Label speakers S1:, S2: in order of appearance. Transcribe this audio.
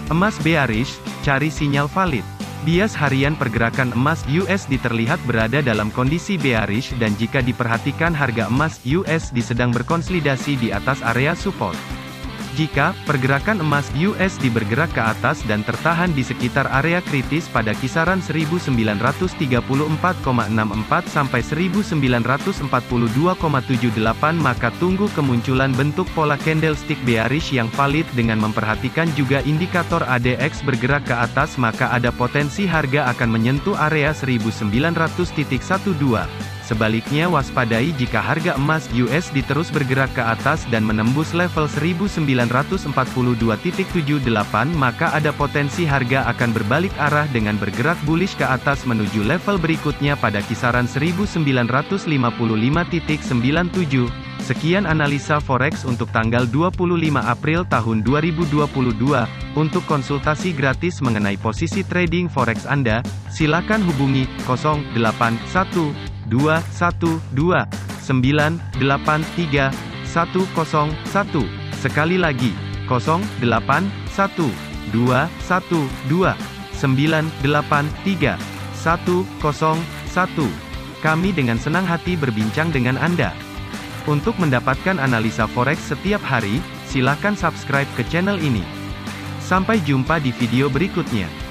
S1: Emas bearish, cari sinyal valid. Bias harian pergerakan emas USD terlihat berada dalam kondisi bearish dan jika diperhatikan harga emas USD sedang berkonsolidasi di atas area support. Jika pergerakan emas USD bergerak ke atas dan tertahan di sekitar area kritis pada kisaran 1934,64 sampai 1942,78 maka tunggu kemunculan bentuk pola candlestick bearish yang valid dengan memperhatikan juga indikator ADX bergerak ke atas maka ada potensi harga akan menyentuh area 1900.12. Sebaliknya waspadai jika harga emas USD terus bergerak ke atas dan menembus level 1942.78 maka ada potensi harga akan berbalik arah dengan bergerak bullish ke atas menuju level berikutnya pada kisaran 1955.97. Sekian analisa forex untuk tanggal 25 April tahun 2022. Untuk konsultasi gratis mengenai posisi trading forex Anda, silakan hubungi 081212983101. Sekali lagi, 081212983101. Kami dengan senang hati berbincang dengan Anda. Untuk mendapatkan analisa forex setiap hari, silakan subscribe ke channel ini. Sampai jumpa di video berikutnya.